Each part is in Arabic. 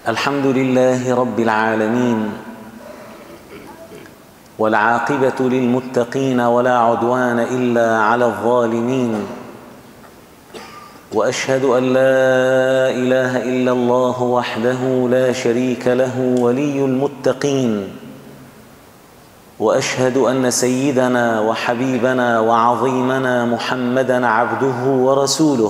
الحمد لله رب العالمين، والعاقبة للمتقين ولا عدوان إلا على الظالمين، وأشهد أن لا إله إلا الله وحده لا شريك له ولي المتقين، وأشهد أن سيدنا وحبيبنا وعظيمنا محمدًا عبده ورسوله.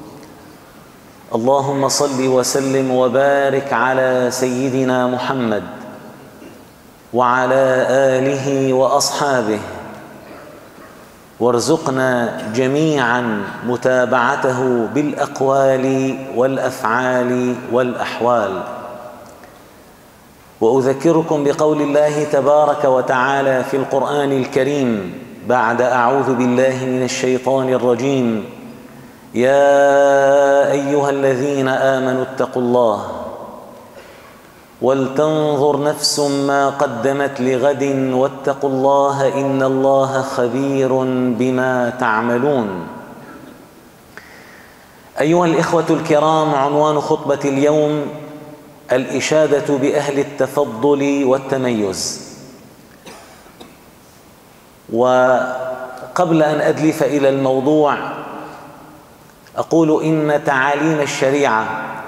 اللهم صل وسلم وبارك على سيدنا محمد وعلى آله وأصحابه، وارزقنا جميعا متابعته بالأقوال والأفعال والأحوال. وأذكركم بقول الله تبارك وتعالى في القرآن الكريم بعد أعوذ بالله من الشيطان الرجيم: يا أيها الذين آمنوا اتقوا الله ولتنظر نفس ما قدمت لغد واتقوا الله إن الله خبير بما تعملون. أيها الإخوة الكرام، عنوان خطبة اليوم: الإشادة بأهل التفضل والتميز. وقبل أن أدلف إلى الموضوع أقول إن تعاليم الشريعة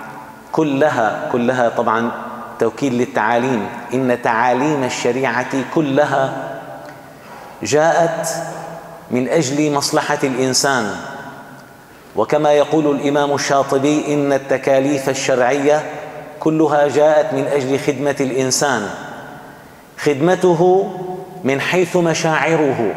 كلها طبعا توكيد للتعاليم، إن تعاليم الشريعة كلها جاءت من أجل مصلحة الإنسان. وكما يقول الإمام الشاطبي: إن التكاليف الشرعية كلها جاءت من أجل خدمة الإنسان، خدمته من حيث مشاعره.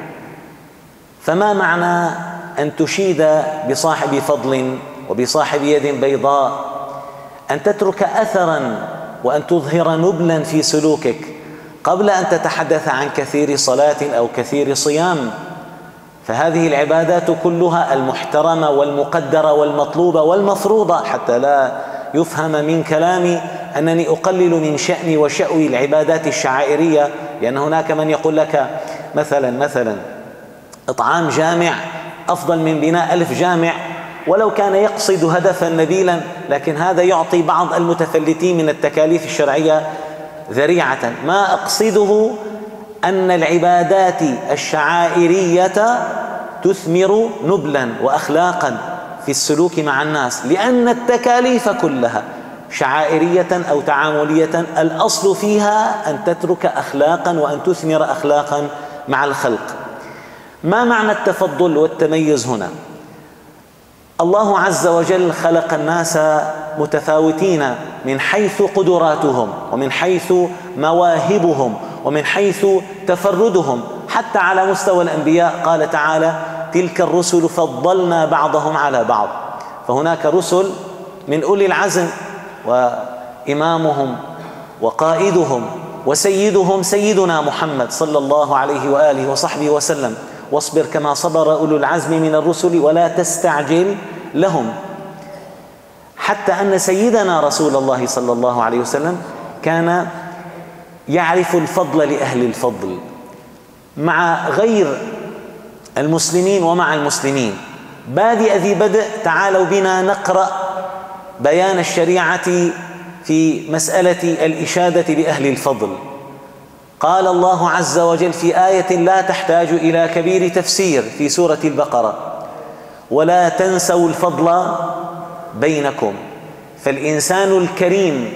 فما معنى أن تشيد بصاحب فضل وبصاحب يد بيضاء، أن تترك أثراً وأن تظهر نبلاً في سلوكك قبل أن تتحدث عن كثير صلاة أو كثير صيام. فهذه العبادات كلها المحترمة والمقدرة والمطلوبة والمفروضة، حتى لا يفهم من كلامي أنني أقلل من شأني وشأوي العبادات الشعائرية، لأن هناك من يقول لك مثلا إطعام جامع أفضل من بناء 1000 جامع، ولو كان يقصد هدفا نبيلا، لكن هذا يعطي بعض المتفلتين من التكاليف الشرعية ذريعة. ما أقصده أن العبادات الشعائرية تثمر نبلا وأخلاقا في السلوك مع الناس، لأن التكاليف كلها شعائرية أو تعاملية الأصل فيها أن تترك أخلاقا وأن تثمر أخلاقا مع الخلق. ما معنى التفضل والتميز هنا؟ الله عز وجل خلق الناس متفاوتين من حيث قدراتهم ومن حيث مواهبهم ومن حيث تفردهم، حتى على مستوى الأنبياء قال تعالى: تلك الرسل فضلنا بعضهم على بعض. فهناك رسل من أولي العزم، وإمامهم وقائدهم وسيدهم سيدنا محمد صلى الله عليه وآله وصحبه وسلم: واصبر كما صبر أولو العزم من الرسل ولا تستعجل لهم. حتى أن سيدنا رسول الله صلى الله عليه وسلم كان يعرف الفضل لأهل الفضل مع غير المسلمين ومع المسلمين. بادئ ذي بدء، تعالوا بنا نقرأ بيان الشريعة في مسألة الإشادة بأهل الفضل. قال الله عز وجل في آية لا تحتاج إلى كبير تفسير في سورة البقرة: ولا تنسوا الفضل بينكم. فالإنسان الكريم،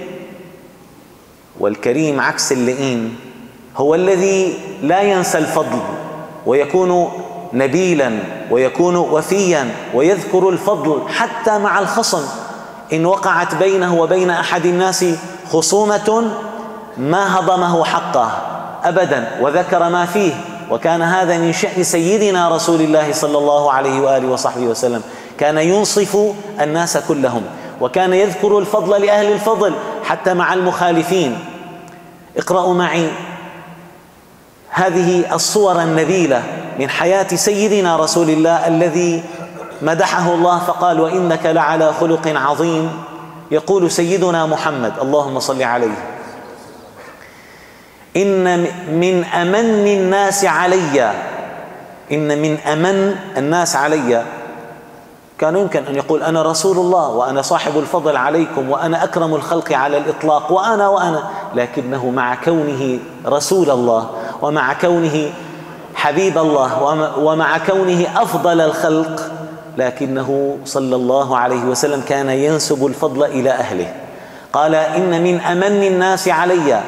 والكريم عكس اللئيم، هو الذي لا ينسى الفضل ويكون نبيلا ويكون وفيا ويذكر الفضل حتى مع الخصم. إن وقعت بينه وبين أحد الناس خصومة ما هضمه حقه أبدا وذكر ما فيه. وكان هذا من شأن سيدنا رسول الله صلى الله عليه وآله وصحبه وسلم، كان ينصف الناس كلهم، وكان يذكر الفضل لأهل الفضل حتى مع المخالفين. اقرأوا معي هذه الصور النبيلة من حياة سيدنا رسول الله الذي مدحه الله فقال: وإنك لعلى خلق عظيم. يقول سيدنا محمد اللهم صل عليه: إن من أمن الناس علي كان يمكن أن يقول أنا رسول الله وأنا صاحب الفضل عليكم وأنا أكرم الخلق على الإطلاق وأنا، لكنه مع كونه رسول الله ومع كونه حبيب الله ومع كونه أفضل الخلق، لكنه صلى الله عليه وسلم كان ينسب الفضل إلى أهله. قال إن من أمن الناس علي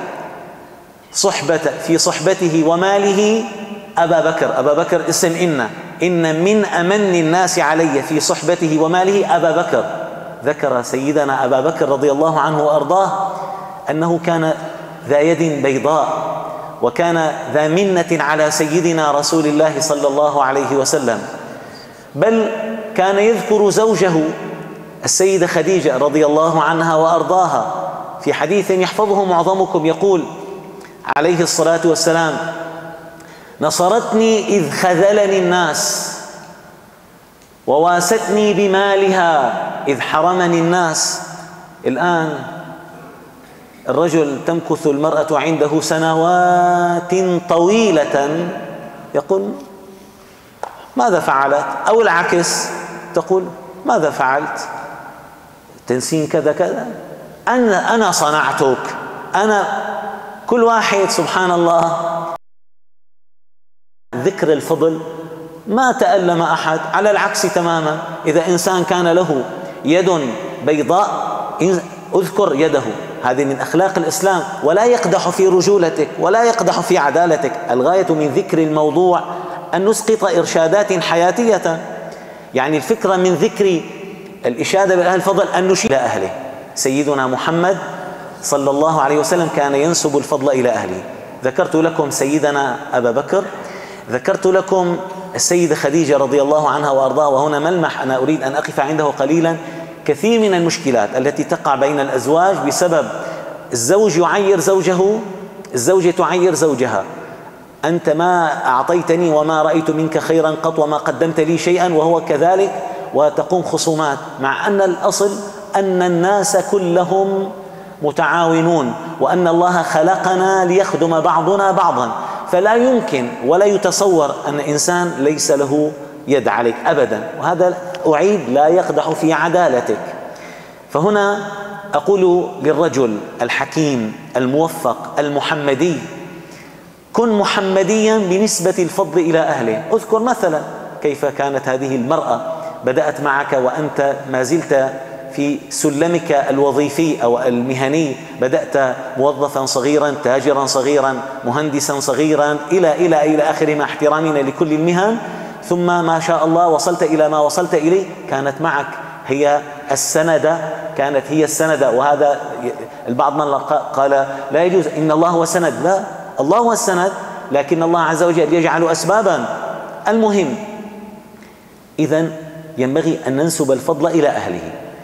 في صحبته وماله أبا بكر. أبا بكر اسم إن من أمن الناس علي في صحبته وماله أبا بكر. ذكر سيدنا أبا بكر رضي الله عنه وأرضاه أنه كان ذا يد بيضاء وكان ذا منة على سيدنا رسول الله صلى الله عليه وسلم، بل كان يذكر زوجه السيدة خديجة رضي الله عنها وأرضاها في حديث يحفظه معظمكم، يقول عليه الصلاة والسلام: نصرتني إذ خذلني الناس وواستني بمالها إذ حرمني الناس. الآن الرجل تمكث المرأة عنده سنوات طويلة، يقول ماذا فعلت؟ أو العكس، تقول ماذا فعلت؟ تنسين كذا كذا، أنا صنعتك، أنا. كل واحد سبحان الله ذكر الفضل ما تألم أحد، على العكس تماما. إذا إنسان كان له يد بيضاء اذكر يده، هذه من أخلاق الإسلام، ولا يقدح في رجولتك ولا يقدح في عدالتك. الغاية من ذكر الموضوع أن نسقط إرشادات حياتية، يعني الفكرة من ذكر الإشادة بأهل الفضل أن نشير إلى أهله. سيدنا محمد صلى الله عليه وسلم كان ينسب الفضل إلى أهله. ذكرت لكم سيدنا أبا بكر، ذكرت لكم السيدة خديجة رضي الله عنها وأرضاها، وهنا ملمح أنا أريد أن أقف عنده قليلا. كثير من المشكلات التي تقع بين الأزواج بسبب الزوج يعير زوجه، الزوجة تعير زوجها: أنت ما أعطيتني وما رأيت منك خيرا قط وما قدمت لي شيئا، وهو كذلك، وتقوم خصومات، مع أن الأصل أن الناس كلهم متعاونون، وأن الله خلقنا ليخدم بعضنا بعضا، فلا يمكن ولا يتصور أن إنسان ليس له يد عليك أبدا. وهذا أعيد لا يقدح في عدالتك. فهنا أقول للرجل الحكيم الموفق المحمدي: كن محمديا بنسبة الفضل إلى أهله. أذكر مثلا كيف كانت هذه المرأة بدأت معك وأنت ما زلت في سلمك الوظيفي أو المهني، بدأت موظفا صغيرا، تاجرا صغيرا، مهندسا صغيرا، إلى آخر، مع احترامنا لكل المهن، ثم ما شاء الله وصلت إلى ما وصلت إليه. كانت معك هي السندة، كانت هي السندة. وهذا البعض من قال لا يجوز، إن الله هو السند. لا، الله هو السند، لكن الله عز وجل يجعل أسبابا. المهم، إذن ينبغي أن ننسب الفضل إلى أهله.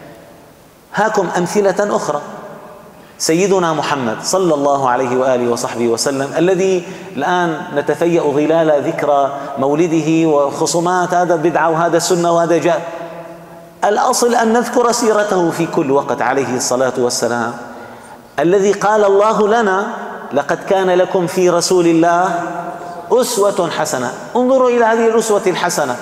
هاكم أمثلة أخرى. سيدنا محمد صلى الله عليه وآله وصحبه وسلم، الذي الآن نتفيأ ظلال ذكرى مولده وخصومات، هذا بدعة وهذا سنة وهذا جاء. الأصل أن نذكر سيرته في كل وقت عليه الصلاة والسلام، الذي قال الله لنا: لقد كان لكم في رسول الله أسوة حسنة. انظروا إلى هذه الأسوة الحسنة.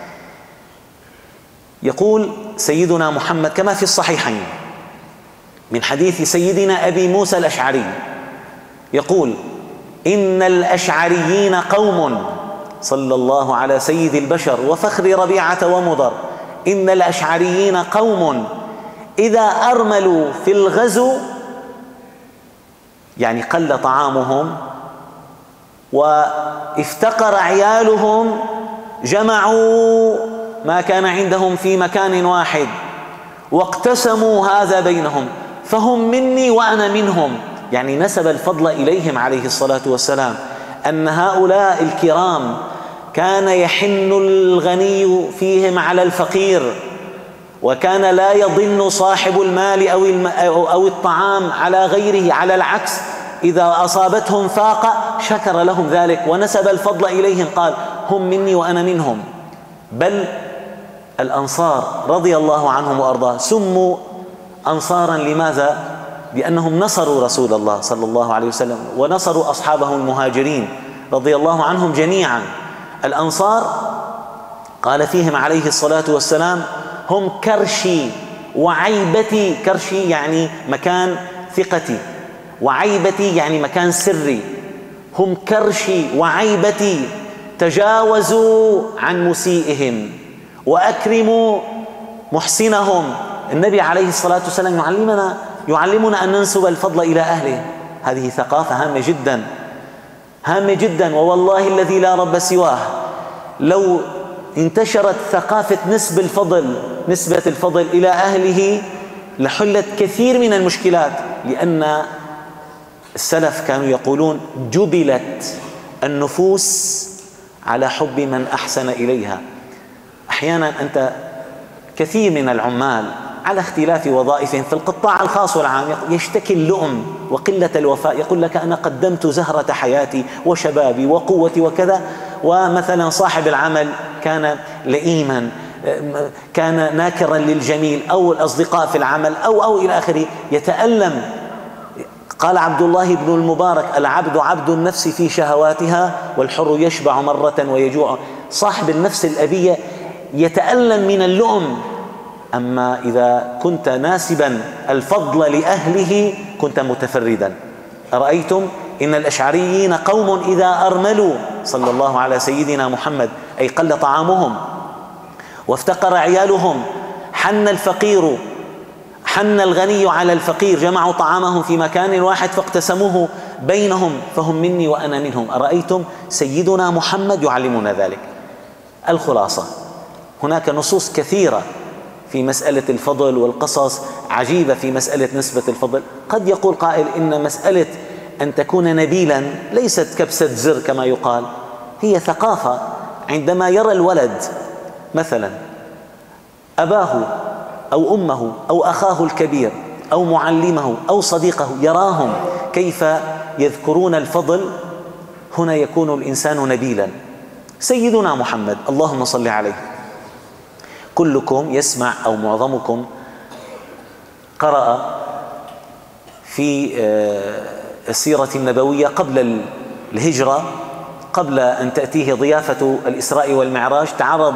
يقول سيدنا محمد كما في الصحيحين من حديث سيدنا أبي موسى الأشعري، يقول: إن الأشعريين قوم، صلى الله على سيد البشر وفخر ربيعة ومضر، إن الأشعريين قوم إذا أرملوا في الغزو، يعني قل طعامهم وافتقر عيالهم، جمعوا ما كان عندهم في مكان واحد واقتسموا هذا بينهم، فهم مني وأنا منهم. يعني نسب الفضل إليهم عليه الصلاة والسلام، أن هؤلاء الكرام كان يحن الغني فيهم على الفقير، وكان لا يضن صاحب المال أو الطعام على غيره، على العكس، إذا أصابتهم فاقة شكر لهم ذلك ونسب الفضل إليهم، قال: هم مني وأنا منهم. بل الأنصار رضي الله عنهم وأرضاه سموا أنصارا. لماذا؟ لأنهم نصروا رسول الله صلى الله عليه وسلم ونصروا أصحابه المهاجرين رضي الله عنهم جميعا. الأنصار قال فيهم عليه الصلاة والسلام: هم كرشي وعيبتي. كرشي يعني مكان ثقتي، وعيبتي يعني مكان سري. هم كرشي وعيبتي، تجاوزوا عن مسيئهم وأكرموا محسنهم. النبي عليه الصلاة والسلام يعلمنا أن ننسب الفضل إلى أهله. هذه ثقافة هامة جدا، هامة جدا. ووالله الذي لا رب سواه، لو انتشرت ثقافة نسبة الفضل إلى أهله لحلت كثير من المشكلات. لأن السلف كانوا يقولون جبلت النفوس على حب من أحسن إليها. أحيانا أنت كثير من العمال على اختلاف وظائفهم في القطاع الخاص والعام يشتكي اللؤم وقلة الوفاء، يقول لك أنا قدمت زهرة حياتي وشبابي وقوتي وكذا، ومثلا صاحب العمل كان لئيما، كان ناكرا للجميل، أو الأصدقاء في العمل أو إلى آخره، يتألم. قال عبد الله بن المبارك: العبد عبد النفس في شهواتها، والحر يشبع مرة ويجوع. صاحب النفس الأبية يتألم من اللؤم. أما إذا كنت ناسبا الفضل لأهله كنت متفردا. أرأيتم إن الأشعريين قوم إذا أرملوا، صلى الله على سيدنا محمد، أي قل طعامهم وافتقر عيالهم، حن الغني على الفقير، جمعوا طعامهم في مكان واحد فاقتسموه بينهم، فهم مني وأنا منهم. أرأيتم سيدنا محمد يعلمنا ذلك. الخلاصة، هناك نصوص كثيرة في مسألة الفضل، والقصص عجيبة في مسألة نسبة الفضل. قد يقول قائل إن مسألة أن تكون نبيلا ليست كبسة زر كما يقال، هي ثقافة. عندما يرى الولد مثلا أباه أو أمه أو أخاه الكبير أو معلمه أو صديقه، يراهم كيف يذكرون الفضل، هنا يكون الإنسان نبيلا. سيدنا محمد اللهم صل عليه، كلكم يسمع أو معظمكم قرأ في السيرة النبوية قبل الهجرة، قبل أن تأتيه ضيافة الإسراء والمعراج،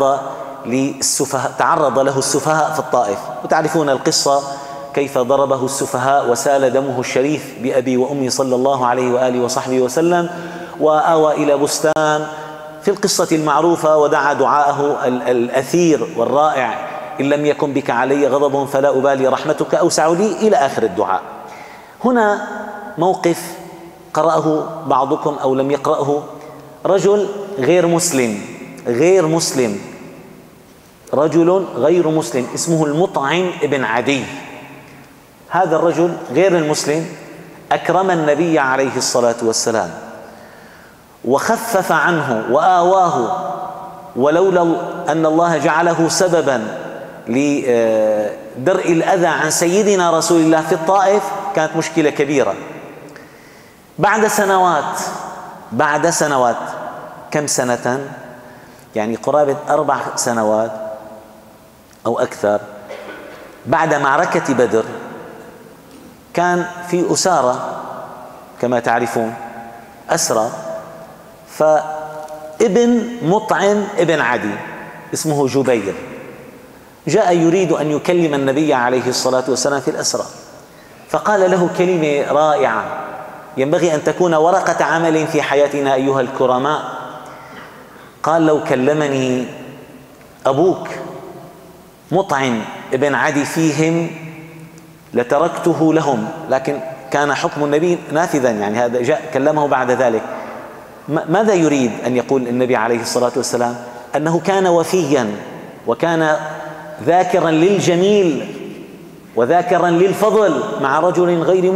تعرض له السفهاء في الطائف، وتعرفون القصة كيف ضربه السفهاء وسال دمه الشريف بأبي وأمي صلى الله عليه وآله وصحبه وسلم، وآوى إلى بستان في القصة المعروفة ودعا دعاءه الأثير والرائع: إن لم يكن بك علي غضب فلا أبالي رحمتك أوسع لي، إلى آخر الدعاء. هنا موقف قرأه بعضكم أو لم يقرأه، رجل غير مسلم، رجل غير مسلم اسمه المطعم ابن عدي. هذا الرجل غير المسلم أكرم النبي عليه الصلاة والسلام وخفف عنه وآواه، ولولا أن الله جعله سببا لدرء الأذى عن سيدنا رسول الله في الطائف كانت مشكلة كبيرة. بعد سنوات، كم سنة؟ يعني قرابة 4 سنوات أو أكثر، بعد معركة بدر كان في أسارة كما تعرفون، أسرى، فابن مطعم ابن عدي اسمه جبير جاء يريد أن يكلم النبي عليه الصلاة والسلام في الأسرى، فقال له كلمة رائعة ينبغي أن تكون ورقة عمل في حياتنا أيها الكرماء. قال: لو كلمني أبوك مطعم ابن عدي فيهم لتركته لهم، لكن كان حكم النبي نافذا، يعني هذا جاء كلمه بعد ذلك. ماذا يريد أن يقول النبي عليه الصلاة والسلام؟ أنه كان وفيا وكان ذاكرا للجميل وذاكرا للفضل مع رجل غير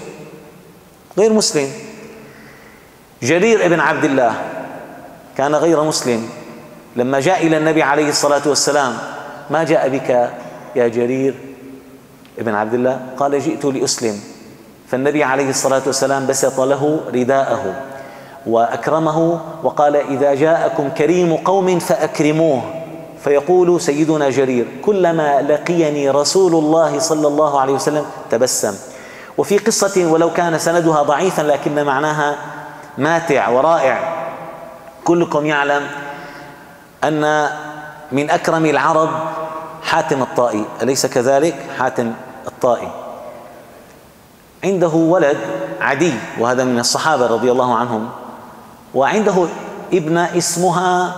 مسلم. جرير ابن عبد الله كان غير مسلم، لما جاء إلى النبي عليه الصلاة والسلام: ما جاء بك يا جرير ابن عبد الله؟ قال: جئت لأسلم. فالنبي عليه الصلاة والسلام بسط له رداءه وأكرمه وقال: إذا جاءكم كريم قوم فأكرموه. فيقول سيدنا جرير: كلما لقيني رسول الله صلى الله عليه وسلم تبسم. وفي قصة ولو كان سندها ضعيفا لكن معناها ماتع ورائع، كلكم يعلم أن من أكرم العرب حاتم الطائي، أليس كذلك؟ حاتم الطائي عنده ولد عدي، وهذا من الصحابة رضي الله عنهم، وعنده ابنة اسمها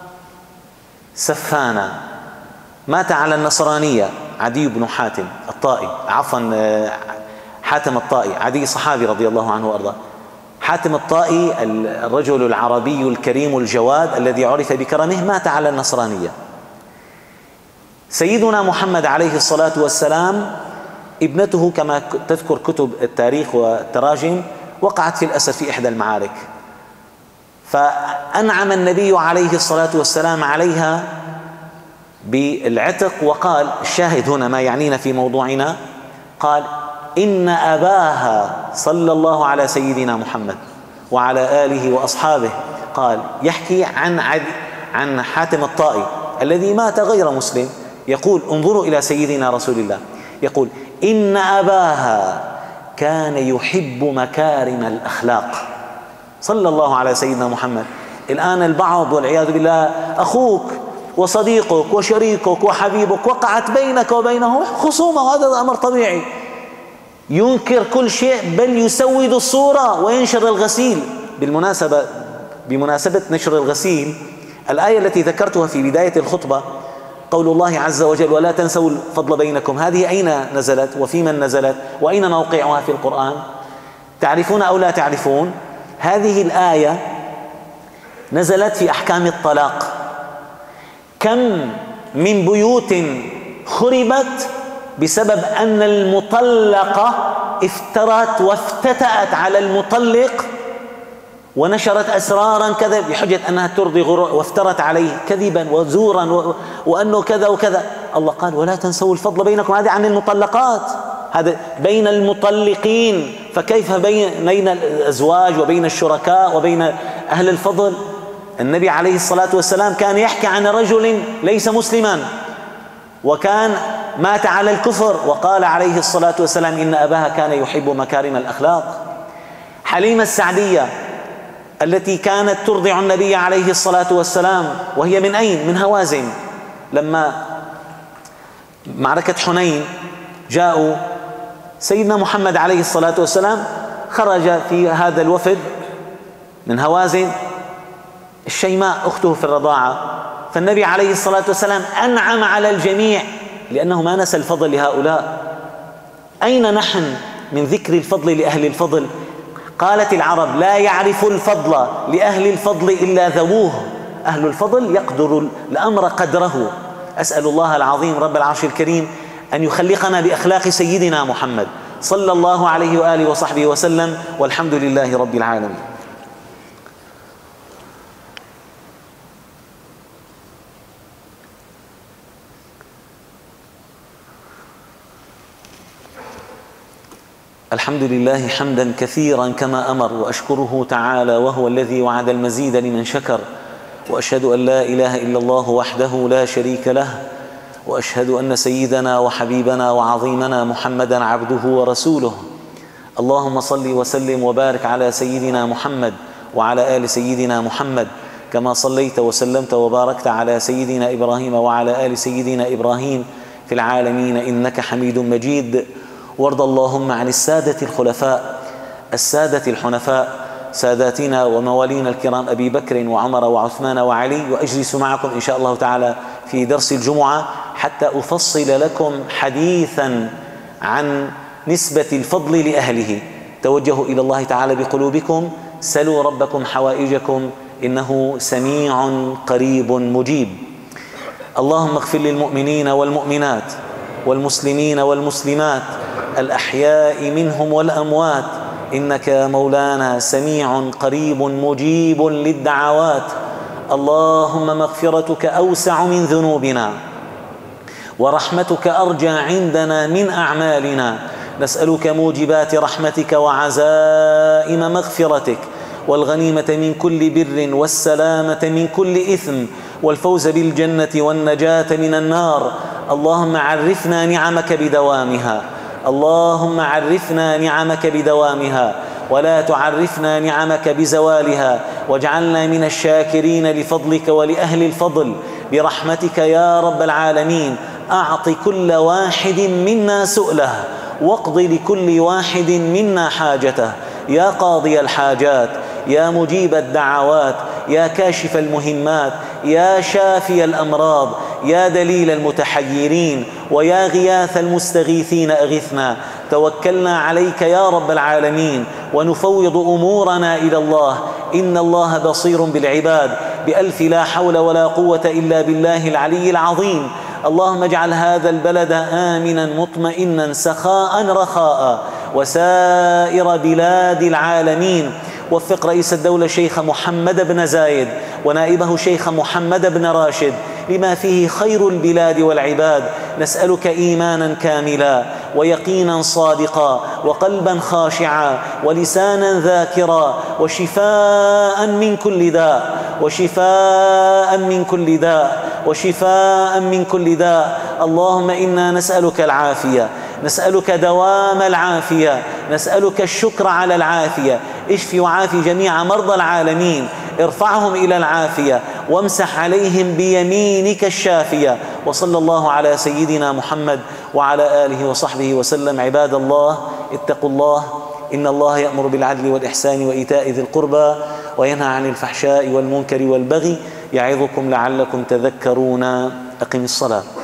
سفانة، مات على النصرانية. عدي بن حاتم الطائي، عفوا حاتم الطائي، عدي صحابي رضي الله عنه وأرضاه. حاتم الطائي الرجل العربي الكريم الجواد الذي عرف بكرمه مات على النصرانية. سيدنا محمد عليه الصلاة والسلام ابنته كما تذكر كتب التاريخ والتراجم وقعت في الأسد في إحدى المعارك، فأنعم النبي عليه الصلاة والسلام عليها بالعتق، وقال، الشاهد هنا ما يعنينا في موضوعنا، قال إن أباها صلى الله على سيدنا محمد وعلى آله وأصحابه، قال يحكي عن حاتم الطائي الذي مات غير مسلم، يقول انظروا إلى سيدنا رسول الله، يقول إن أباها كان يحب مكارم الأخلاق صلى الله على سيدنا محمد. الآن البعض والعياذ بالله أخوك وصديقك وشريكك وحبيبك وقعت بينك وبينه خصومة، وهذا أمر طبيعي، ينكر كل شيء بل يسود الصورة وينشر الغسيل. بمناسبة نشر الغسيل، الآية التي ذكرتها في بداية الخطبة قول الله عز وجل ولا تنسوا الفضل بينكم، هذه أين نزلت وفي من نزلت وأين موقعها في القرآن؟ تعرفون أو لا تعرفون؟ هذه الآية نزلت في أحكام الطلاق. كم من بيوت خربت بسبب أن المطلقة افترت وافتتأت على المطلق ونشرت أسرارا كذا بحجة أنها ترضي غرور، وافترت عليه كذبا وزورا وأنه كذا وكذا. الله قال ولا تنسوا الفضل بينكم، هذا عن المطلقات، هذا بين المطلقين، فكيف بين الأزواج وبين الشركاء وبين أهل الفضل؟ النبي عليه الصلاة والسلام كان يحكي عن رجل ليس مسلما وكان مات على الكفر، وقال عليه الصلاة والسلام إن أباها كان يحب مكارم الأخلاق. حليمة السعدية التي كانت ترضع النبي عليه الصلاة والسلام، وهي من أين؟ من هوازن. لما معركة حنين جاءوا سيدنا محمد عليه الصلاة والسلام خرج في هذا الوفد من هوازن الشيماء أخته في الرضاعة، فالنبي عليه الصلاة والسلام أنعم على الجميع لأنه ما نسى الفضل لهؤلاء. أين نحن من ذكر الفضل لأهل الفضل؟ قالت العرب لا يعرف الفضل لأهل الفضل إلا ذووه، أهل الفضل يقدر الأمر قدره. أسأل الله العظيم رب العرش الكريم أن يخلقنا بأخلاق سيدنا محمد صلى الله عليه وآله وصحبه وسلم، والحمد لله رب العالمين. الحمد لله حمدا كثيرا كما أمر، وأشكره تعالى وهو الذي وعد المزيد لمن شكر، وأشهد أن لا إله إلا الله وحده لا شريك له، وأشهد أن سيدنا وحبيبنا وعظيمنا محمدا عبده ورسوله. اللهم صل وسلم وبارك على سيدنا محمد وعلى آل سيدنا محمد كما صليت وسلمت وباركت على سيدنا إبراهيم وعلى آل سيدنا إبراهيم في العالمين إنك حميد مجيد. وارض اللهم عن السادة الخلفاء السادة الحنفاء ساداتنا وموالينا الكرام أبي بكر وعمر وعثمان وعلي. وأجلس معكم إن شاء الله تعالى في درس الجمعة حتى أفصل لكم حديثا عن نسبة الفضل لأهله. توجهوا إلى الله تعالى بقلوبكم، سلوا ربكم حوائجكم إنه سميع قريب مجيب. اللهم اغفر للمؤمنين والمؤمنات والمسلمين والمسلمات الأحياء منهم والأموات إنك مولانا سميع قريب مجيب للدعوات. اللهم مغفرتك أوسع من ذنوبنا ورحمتك أرجى عندنا من أعمالنا. نسألك موجبات رحمتك وعزائم مغفرتك والغنيمة من كل بر والسلامة من كل إثم والفوز بالجنة والنجاة من النار. اللهم عرفنا نعمك بدوامها، اللهم عرفنا نعمك بدوامها ولا تعرفنا نعمك بزوالها، واجعلنا من الشاكرين لفضلك ولأهل الفضل برحمتك يا رب العالمين. أعط كل واحد منا سؤله واقض لكل واحد منا حاجته، يا قاضي الحاجات، يا مجيب الدعوات، يا كاشف المهمات، يا شافي الأمراض، يا دليل المتحيرين، ويا غياث المستغيثين أغثنا. توكلنا عليك يا رب العالمين ونفوض أمورنا إلى الله، إن الله بصير بالعباد، بألف لا حول ولا قوة إلا بالله العلي العظيم. اللهم اجعل هذا البلد آمنا مطمئنا سخاء رخاء، وسائر بلاد العالمين. وفق رئيس الدولة شيخ محمد بن زايد ونائبه شيخ محمد بن راشد لما فيه خير البلاد والعباد. نسألك إيمانا كاملا ويقينا صادقا وقلبا خاشعا ولسانا ذاكرا وشفاء من كل داء، وشفاء من كل داء، وشفاء من كل داء. اللهم إنا نسألك العافية، نسألك دوام العافية، نسألك الشكر على العافية. اشف وعافي جميع مرضى العالمين، ارفعهم إلى العافية وامسح عليهم بيمينك الشافية. وصلى الله على سيدنا محمد وعلى آله وصحبه وسلم. عباد الله اتقوا الله، إن الله يأمر بالعدل والإحسان وإيتاء ذي القربى وينهى عن الفحشاء والمنكر والبغي، يعظكم لعلكم تذكرون. أقم الصلاة.